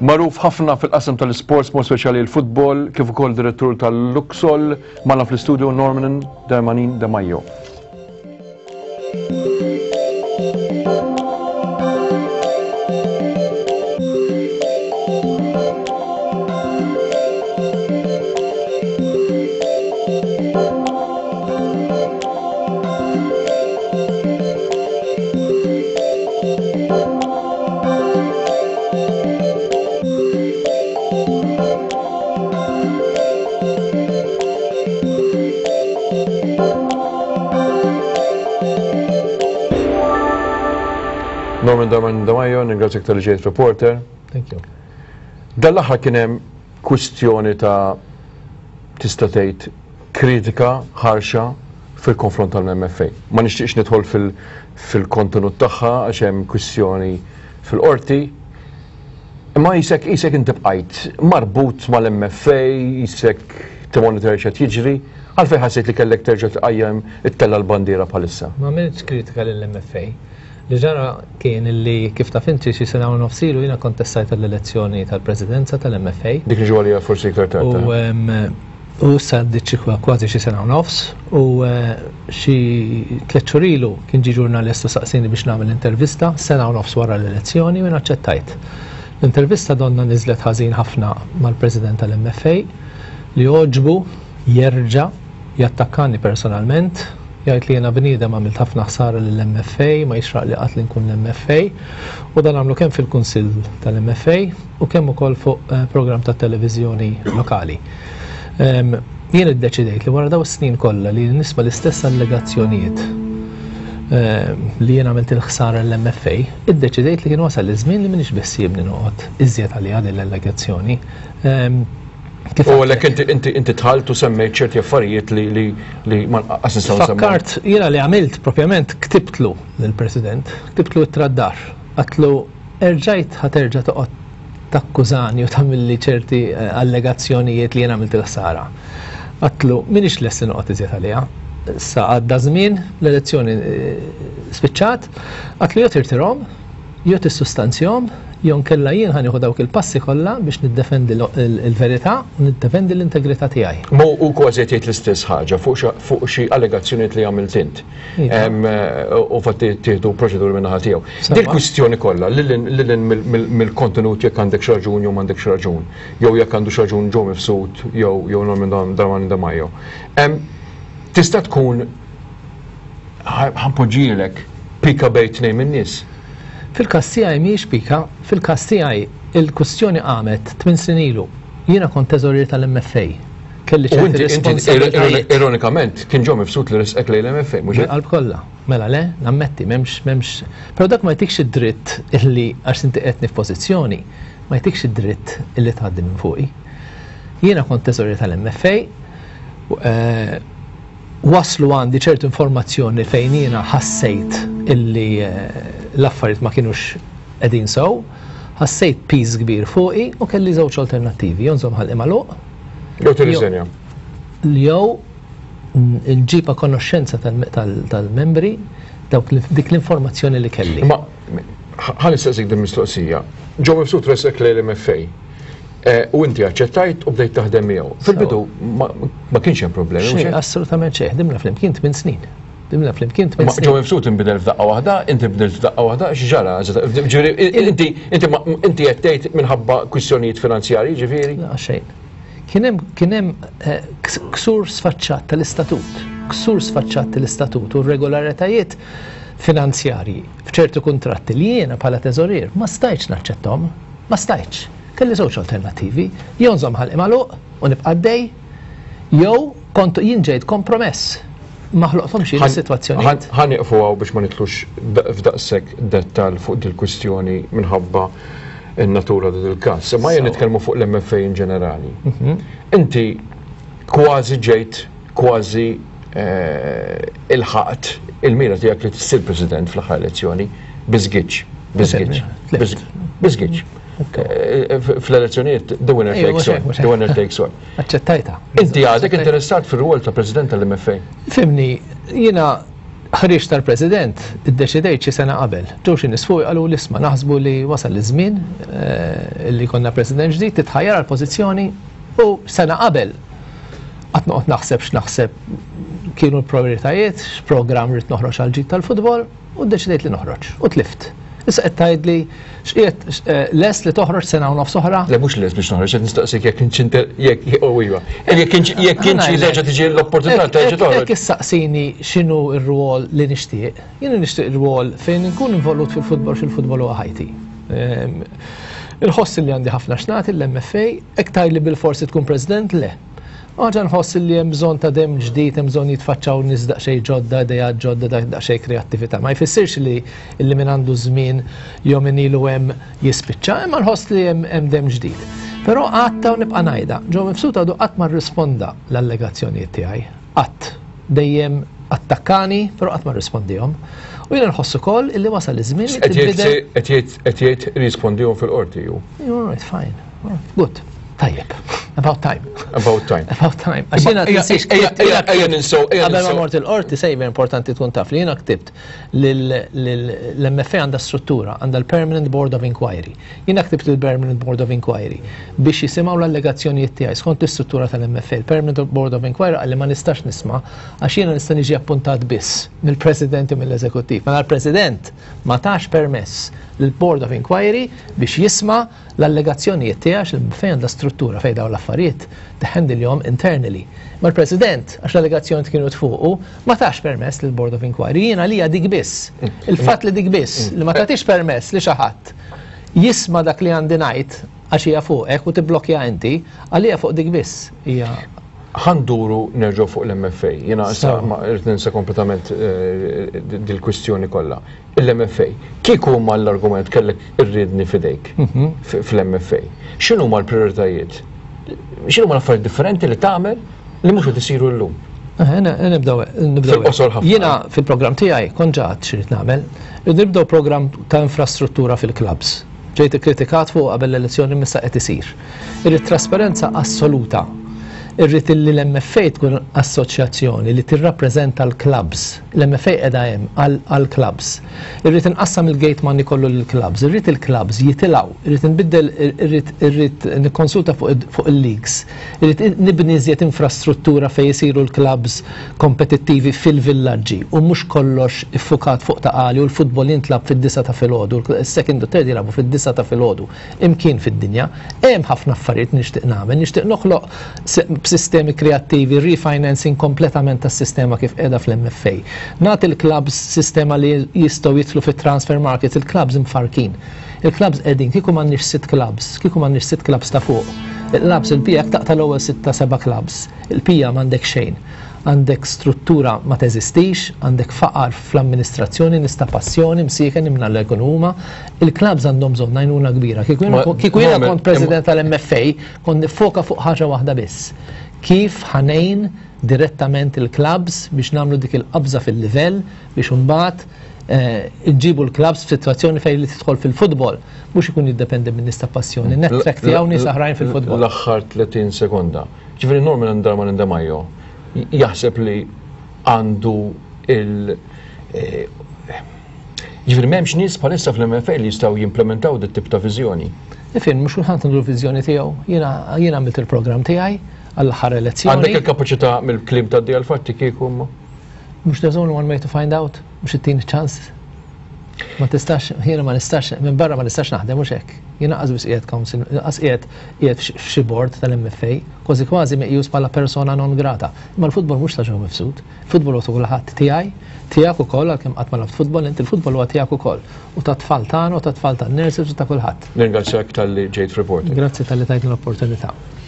Magħruf ħafna fil-qasam tal-isports, mod speċjali l-futbol, kif ukoll direttur tal-Luxol, magħna fl-istudio Norman Darmanin de Mayo. Norman Darmanin de Mayo, ningrazzjak tal-li ġejt reporter. Thank you. Dal-aħħar kien hemm kwistjoni ta' tista' tgħid kritika ħarxa fil-konfront tal-MFA. Ma nixtieqx nidħol fil-kontenut tagħha għax hemm kwistjoni fil-qorti. Imma jisek inti bqajt marbut mal-MFA, jisek timonitor x'qed jiġri, għalfejn ħassejt li kellek terġa' tqajjem it-tella l-bandiera bħalissa. Ma m'għamilx kritika lill-MFA. Li ġara kien illi kif taf inti xi sena u nofsilu jiena kontestajt l-elezzjoni tal-Presidenza tal-MFA. Dik li ġewwa forsi iktar tard. U issa ddiċ kważi xi sena u nofs u xi 3 xhur ilu kien ġi ġurnalist u saqsini biex nagħmel intervista sena u nofs wara l-elezzjoni u jiena aċċettajt. L-intervista donna niżlet ħażin ħafna mal-President tal-MFA li oġbu jerġa' jattakkani personalment. Jgħid li jena bniedem għamilt ħafna ħsara lill-MFA, ma jixraq li qatt li nkun l-MFA, u dan għamlu kemm fil-Kunsill tal-MFA u kemm ukoll fuq programm ta' televiżjoni lokali. Jien iddeċidejt li wara daw is-snin kollha li nisma' l-istess allegazzjonijiet li jien għamilt il-ħsara l-MFA, iddeċidejt li kien wasal iż-żmien li m'iniex biss jibni noqgħod iżjed għalija din l-allegazzjoni. U għalek inti tħaltu semmejt ċerti affarijiet li ma nqas nistgħu nsemmu. Fakkart jiena li għamilt propjament ktibtlu lill-President, ktibtlu t-traddar, għatlu erġajt ħaterġa' toqgħod takkużani u tagħmilli ċerti allegazzjonijiet li jiena għamilt il-ħsara. Għatlu m'iniex lesti noqgħod iżjed għaliha. Sa għadda żmien l-elezzjoni spiċċat, għatlu jew tirtirhom, jew tissustanzjahom, jew nkella jien ħanieħu dawk il-passi kollha biex niddefendi l-verità u niddefendi l-integrità tiegħi. Mo u kważi tgħid l-istess ħaġa fuq xi allegazzjonijiet li għamilt int. U fatt tieħdu proċeduri minn naħa tiegħu. Dik kwistjoni kollha lil mill-kontenut jekk għandek xi raġun jew m'għandekx raġun, jew jekk għandu xi raġun Joe Mifsud jew Norman Darmanin de Mayo. Tista' tkun ħanpoġġielek pika bejn tnejn min-nies. Fil-każ tiegħi mhijiex pika, fil-każ tiegħi il-kwistjoni qamet 8 snin ilu. Jiena kont teżorier tal-MFA. Kelli ċerti responsabilitajiet. Ironikament kien Joe Mifsud li resqek lejn l-MFA, mhux qalb kollha. Mela le, nammetti m'hemmx. Però dak ma jtikx id-dritt illi għax inti qedni f'pożizzjoni, ma jtikx id-dritt illi tgħaddi minn fuqi. Jiena kont teżorier tal-MFA. Waslu għandi ċertu informazzjoni fejn jiena ħassejt illi l-affarijiet ma kienux qegħdin sew, ħassejt piż kbir fuqi u kelli żewġ alternattivi, jew nżomm ħalqi magħluq. Jew tirriżenja. Jew nġiba konoxxenza tal-membri dik l-informazzjoni li kelli. Ma ħanistaqsik din mistoqsija. Joe Mifsud resqek lejn l-MFA. U inti aċċettajt u bdejt taħdem miegħu. Fil-bidu ma kienx hemm problemi. Xejn, assolutament xejn, ħdimna flimkien 8 snin. Ħdimna flimkien 8 snin. Joe Mifsud inbidel f'daqqa waħda, inti bdilt f'daqqa waħda, x'ġara? Inti qed tgħid minħabba kwistjonijiet finanzjarji, ġifieri? La xejn. Kien hemm ksur sfaċċat tal-istatut, ksur sfaċċat tal-istatut u r-regolaritajiet finanzjarji f'ċertu kuntratti li jiena bħala teżorier ma stajtx naċċettom, ma stajtx. Kelli żewġ alternattivi, jew nżomm ħalqi magħluq u nibqa' għaddej, jew kont jien ġejt kompromess. Ma ħloqthomx jien is-sitwazzjonijiet. Ħanieqfu hawn biex ma nitlux f'daqshekk dettall fuq dil-kwistjoni minħabba n-natura dil-każ. Ma jien nitkellmu fuq l-MFA in ġenerali. Inti kważi ġejt kważi ilħaqt il-mira tiegħek li tissir President fl-aħħar elezzjoni biżgiċ. Fl-elezzjonijiet, the winner takes one. Aċċettajta. Inti għadek interessat fil-rwol ta' President tal-MFA? Fimni, jiena ħriġ tal-President iddeċidejt xi sena qabel. Ġew xi nies fuq qalu l-isma' naħsbu li wasal iż-żmien li konna President ġdid titħajjar għall-pożizzjoni u sena qabel qatt noqgħod naħseb x'naħseb kienu l-prioritajiet, x'programm rrid noħroġ għal ġid tal-futbol u ddeċidejt li noħroġ u tlift. Issa qed tgħidli x'qiegħed les li toħroġ sena u nofs oħra? Le mhux les biex noħroġ qed nistaqsik jekk kienx terġa' tiġi l-opportunità terġa' toħroġ. Jekk issaqsini x'inhu r-rwol li nixtieq, jien nixtieq ir-rwol fejn inkun involut fil-futbol x'il-futbol huwa ħajti. Il-ħoss li għandi ħafna xnati l-MFA, hekk tgħidli bil-forsi tkun President le. Għaġa nħoss li hemm bżonn ta' dem ġdid, hemm bżonn jitfaċċaw nies daqsxejn ġodda, idejat ġodda, daqsxejn kreattività. Ma jfissirx li min għandu żmien jew min ilu hemm jispiċċa, imma nħoss li hemm dem ġdid. Però għatta u nibqa' ngħidha, ġew mibsuta għadu qatt ma rrisponda l-allegazzjonijiet tiegħi. Qatt dejjem attakkani, però qatt ma rrispondihom. U jiena nħoss ukoll illi wasal iż-żmien qed jgħid rispondihom fil-qorti ju. All right, fine. Good. Tajjeb. About time. About time. About time. Għaxina t-nisiex Qabel ma mort il-qorti sejver importanti tkun taf li jiena ktibt l-MFA għandha struttura, għandha l-Permanent Board of Inquiry. Jiena ktibt l-Permanent Board of Inquiry biex jisimgħu l-allegazzjonijiet tiegħi skont l-istruttura tal-MFA. Il-Permanent Board of Inquiry għalli ma nistax nisma' għax jiena nista' niġi appuntat biss mill-President u mill-Eżekuttiv. Mela l-President ma tax permess l-Board of Inquiry biex jisma' l-allegazzjonijiet tiegħek l-MFA għandha struttura fejn dawn l-affarijiet teħendilhom internally. Ma l-President għax l-allegazzjonijiet kienu tfuqu ma tax permess lill Board of Inquiry. Jiena għalija dik biss. Il-fatt li dik biss li ma tagħtix permess li xi ħadd jisma' dak li għandi ngħid għax hija fuqek u tibblokja inti, għalija fuq dik biss hija. Ħanduru nerġgħu fuq l-MFA. Jiena issa ma rrid ninsa kompletament dil-kwistjoni kollha. Il-MFA, kieku huma l-argument kellek irridni fidejk fl-MFA. X'inhu huma l-prijoritajiet? X'inhu huma l-affarijiet differenti li tagħmel li mhux qed isiru llum? Nibdew. Jiena fil-programm tiegħi kont ġaħat x'rid nagħmel, nibdew programm ta' infrastruttura fil-klabs. Ġejt ikkritikat fuq qabel l-elezzjoni missa qed isir. Irrid trasparenza assoluta. Irrid li l-MFA tkun assoċjazzjoni li tirrappreżenta l-clubs. L-MFA qiegħda hemm għall-clubs. Irrid inqassam il-gate money kollu lill-clubs. Irrid il-clubs jitilgħu. Irrid inbiddel irrid nikkonsulta fuq il-leagues. Irrid nibni iżjed infrastruttura fejn isiru l-clubs kompetittivi fil-villaġġi u mhux kollox iffukat fuq ta' qali u l-futbol jintlab fid-9 ta' filgħodu, is-second u third jilagħbu fid-9 ta' filgħodu. Imkien fid-dinja hemm ħafna affarijiet nixtieq nagħmel, nixtieq noħloq b'sistemi kreattivi, refinancing kompletament tas-sistema kif qiegħda fl-MFA. Nagħti il-clubs sistema li jistgħu jidħlu fit-transfer market, il-clubs imfarkin. Il-clubs qegħdin kieku m'għandniex 6 clubs, kieku m'għandniex 6 clubs ta' fuq. Il-clubs il-pija taqta' l-ewwel 6-7 clubs. Il-pija m'għandek xejn. Għandek struttura ma teżistix, għandek faqar fl-amministrazzjoni, nista' passjoni, msieken imna l-ekonuma. Il-klabs għandhom bżonn għajnuna kbira. Kieku jiena kont president tal-MFA, kont nifoka fuq ħaġa waħda biss. Kif ħanejn direttament il-klabs biex nagħmlu dik il-qabża fil-livell biex imbagħad iġġibu l-klabs f'sitwazzjoni fejn li tidħol fil-futbol mhux ikun jiddependi minn nies ta' passjoni. Nettrack tiegħu nies aħrajn fil-futbol. L-aħħar 30 sekonda. Ġifieri Norman Ndamajjo jaħseb li għandu ġifieri m'hemmx nies bħalissa fl-MFA li jistgħu jimplementaw dit tip ta' viżjoni. Ifin, mhux kulħadd għandu l-viżjoni tiegħu. Jiena għamilt il-programm tiegħi għall-aħħar elezzjoni. Għandek il-kapaċità mill-klim ta' d fatti kieku huma? Mhux there's only one way to find out, mhux it-tieni ċans. Ma tistax, jiena ma nistax, minn barra ma nistax naħdem mhux hekk. Jiena qasbis qiegħed council, qiegħed f'xi board tal-MFA, kważi meqjus bħala persona non grata. Imma l-futbol mhux ta' ġew mifsud. Futbol huwa kulħadd tiegħek ukoll għalkemm qatt ma laft futbol, inti l-futbol huwa tiegħek ukoll. U ta' tfal tagħna u ta' tfal tan-nurses u ta' kulħadd. Ningrazzjak tal-li ġejt report. Grazzi tal-li tajtni l-opportunità.